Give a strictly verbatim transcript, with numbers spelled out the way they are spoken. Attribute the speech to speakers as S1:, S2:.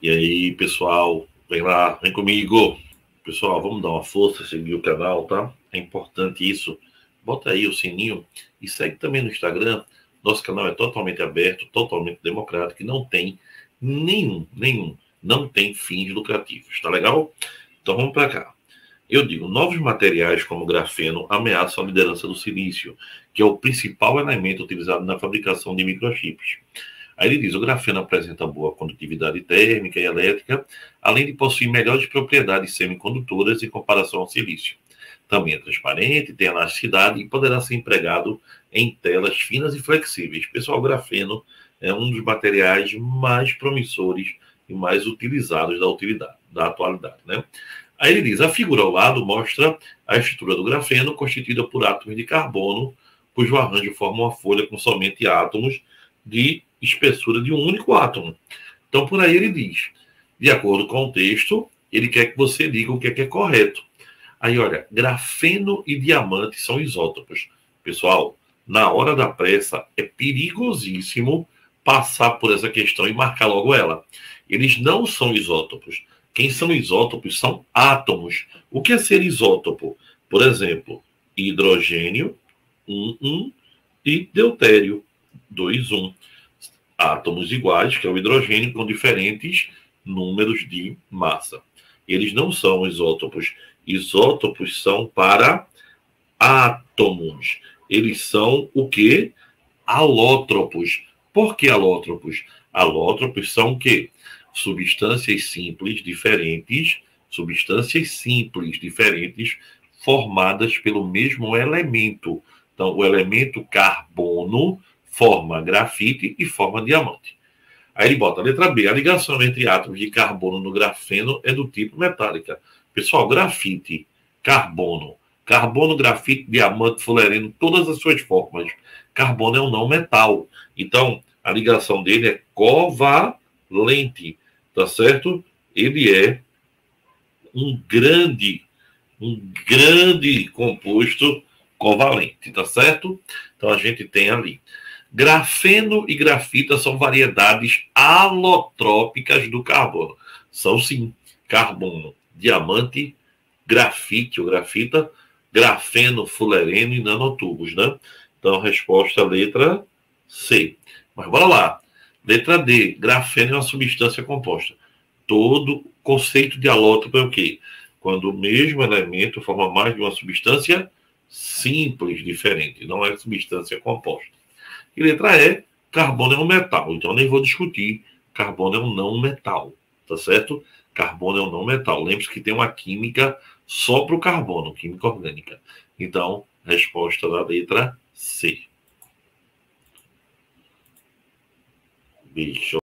S1: E aí, pessoal, vem lá, vem comigo. Pessoal, vamos dar uma força, seguir o canal, tá? É importante isso. Bota aí o sininho e segue também no Instagram. Nosso canal é totalmente aberto, totalmente democrático e não tem nenhum, nenhum, não tem fins lucrativos, tá legal? Então vamos para cá. Eu digo, novos materiais como grafeno ameaçam a liderança do silício, que é o principal elemento utilizado na fabricação de microchips. Aí ele diz, o grafeno apresenta boa condutividade térmica e elétrica, além de possuir melhores propriedades semicondutoras em comparação ao silício. Também é transparente, tem elasticidade e poderá ser empregado em telas finas e flexíveis. Pessoal, o grafeno é um dos materiais mais promissores e mais utilizados da, utilidade, da atualidade, né? Aí ele diz, a figura ao lado mostra a estrutura do grafeno constituída por átomos de carbono, cujo arranjo forma uma folha com somente átomos de espessura de um único átomo. Então, por aí ele diz, de acordo com o texto, ele quer que você diga o que é, que é correto. Aí, olha, grafeno e diamante são isótopos. Pessoal, na hora da pressa, é perigosíssimo passar por essa questão e marcar logo ela. Eles não são isótopos. Quem são isótopos são átomos. O que é ser isótopo? Por exemplo, hidrogênio, um, um, e deutério, dois, um. Átomos iguais, que é o hidrogênio, com diferentes números de massa. Eles não são isótopos. Isótopos são para átomos. Eles são o quê? Alótropos. Por que alótropos? Alótropos são o quê? Substâncias simples diferentes, substâncias simples diferentes formadas pelo mesmo elemento. Então, o elemento carbono forma grafite e forma diamante. Aí ele bota a letra B. A ligação entre átomos de carbono no grafeno é do tipo metálica. Pessoal, grafite, carbono, carbono, grafite, diamante, fulereno, todas as suas formas. Carbono é um não metal. Então, a ligação dele é covalente, tá certo? Ele é um grande, um grande composto covalente, tá certo? Então, a gente tem ali. Grafeno e grafita são variedades alotrópicas do carbono. São, sim, carbono, diamante, grafite ou grafita, grafeno, fulereno e nanotubos, né? Então, a resposta é a letra C. Mas bora lá. Letra D. Grafeno é uma substância composta. Todo conceito de alótropo é o quê? Quando o mesmo elemento forma mais de uma substância simples, diferente. Não é substância composta. E letra E. Carbono é um metal. Então, nem vou discutir. Carbono é um não metal. Tá certo? Carbono é um não metal. Lembre-se que tem uma química só para o carbono, química orgânica. Então, resposta da letra C. Beijo.